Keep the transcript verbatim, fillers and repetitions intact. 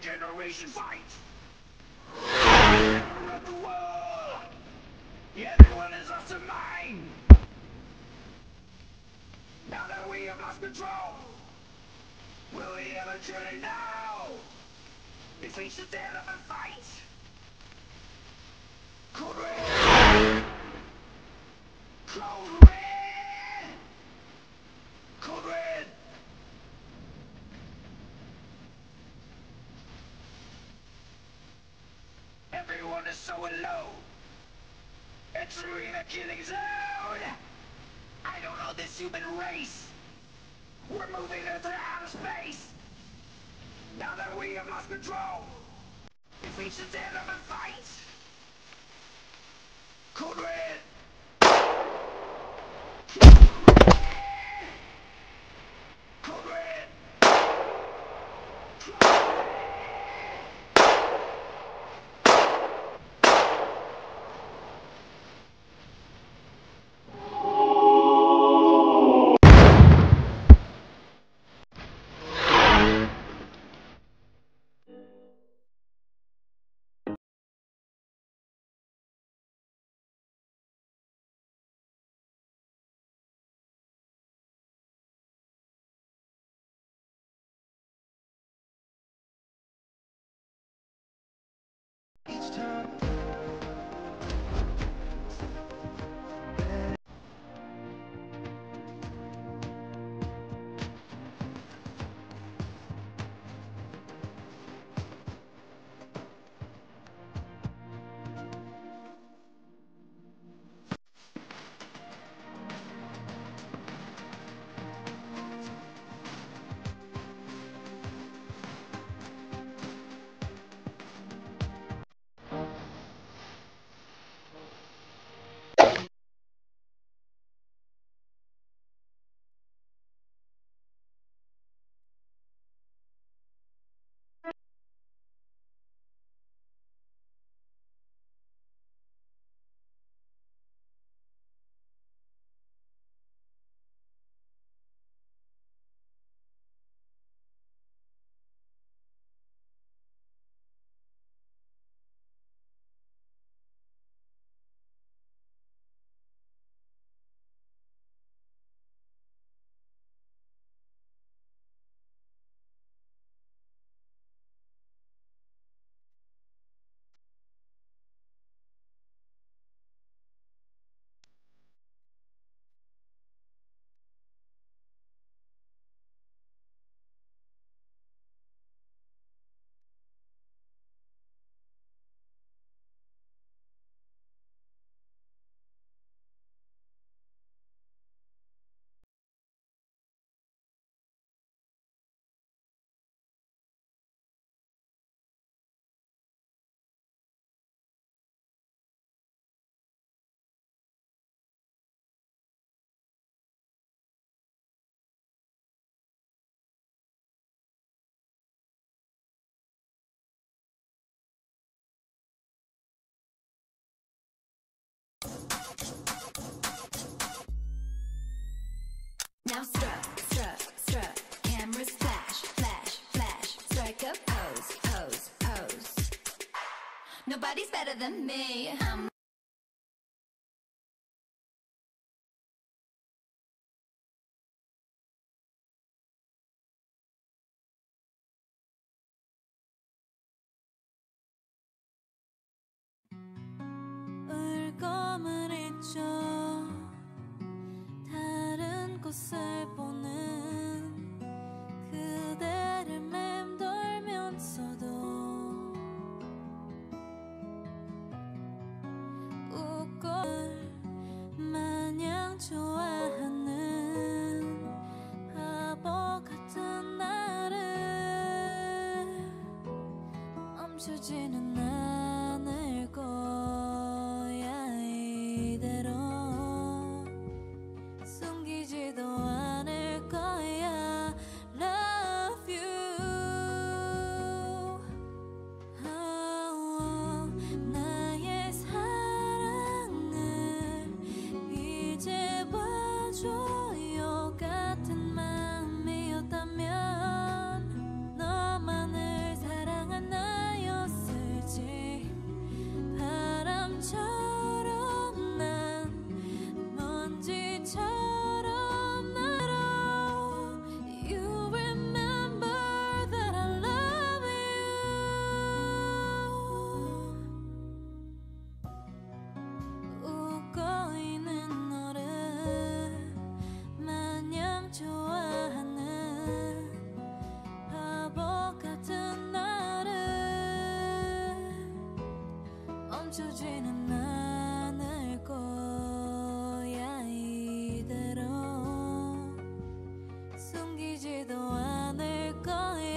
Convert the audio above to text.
generation fight! Around the world! Everyone is lost their mind! Now that we have lost control, will we ever truly know if we should stand up and fight? Cold Red! Cold Red! Cold Red! Everyone is so alone. Entering the killing zone. I don't know this human race. We're moving into outer space. Now that we have lost control, if we should stand up and fight. Cold Red. Cold Red. Each time. Now struck, struck, struck. Cameras flash, flash, flash. Strike up, pose, pose, pose. Nobody's better than me. I'm 울검을 잊죠. 다른 곳을 보는 그대를 맴돌면서도 웃고 마냥 좋아하는 바보 같은 나를 멈추지는 않을 거야. 이대로 숨기지도 않을 거야. Love you. oh, 나의 사랑을 이제 봐줘요. 같은 마음이었다면 너만을 사랑한 생기지도 않을 거야